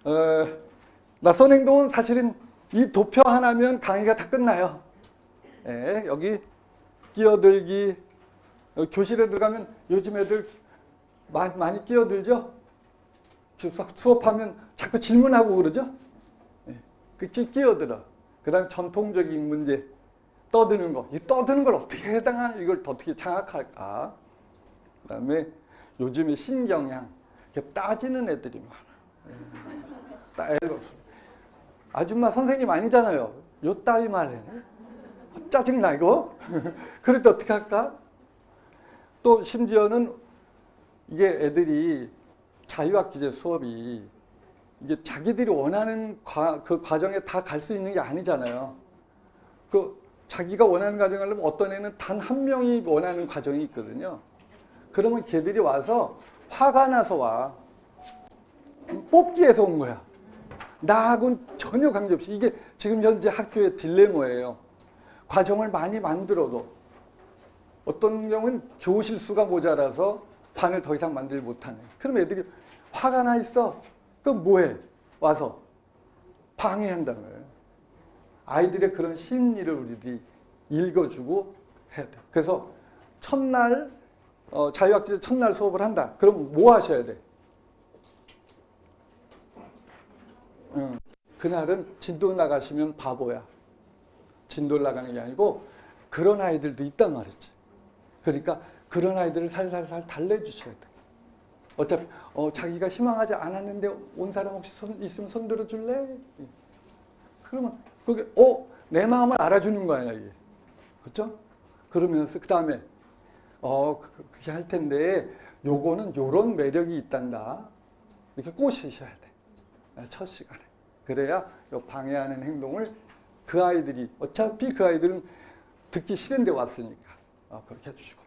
낯선 행동은 사실은 이 도표 하나면 강의가 다 끝나요. 예, 여기 끼어들기, 여기 교실에 들어가면 요즘 애들 많이 끼어들죠? 수업하면 자꾸 질문하고 그러죠? 예, 그렇게 끼어들어. 그 다음에 전통적인 문제, 떠드는 거. 이 떠드는 걸 어떻게 해당하냐, 이걸 어떻게 장악할까. 그 다음에 요즘에 신경향, 이렇게 따지는 애들이 많아. 아줌마 선생님 아니잖아요. 요 따위 말해. 짜증나 이거? 그럴 때 어떻게 할까? 또 심지어는 이게 애들이 자유학기제 수업이 이게 자기들이 원하는 그 과정에 다 갈 수 있는 게 아니잖아요. 그 자기가 원하는 과정을 하려면 어떤 애는 단 한 명이 원하는 과정이 있거든요. 그러면 걔들이 와서 화가 나서 와. 뽑기에서 온 거야. 나하고는 전혀 관계없이. 이게 지금 현재 학교의 딜레마예요. 과정을 많이 만들어도 어떤 경우는 교실 수가 모자라서 반을 더 이상 만들지 못하네. 그럼 애들이 화가 나 있어. 그럼 뭐해? 와서 방해한다는 거예요. 아이들의 그런 심리를 우리들이 읽어주고 해야 돼. 그래서 첫날 자유학기제 첫날 수업을 한다. 그럼 뭐 하셔야 돼? 그날은 진도 나가시면 바보야. 진도를 나가는 게 아니고 그런 아이들도 있단 말이지. 그러니까 그런 아이들을 살살살 달래주셔야 돼. 어차피 자기가 희망하지 않았는데 온 사람 혹시 있으면 손 들어줄래? 그러면 그게 내 마음을 알아주는 거 아니야 이게. 그렇죠? 그러면서 그 다음에 그렇게 할 텐데 요거는 요런 매력이 있단다. 이렇게 꼬시셔야 돼. 첫 시간에. 그래야 요 방해하는 행동을 그 아이들이 어차피 그 아이들은 듣기 싫은데 왔으니까 그렇게 해주시고.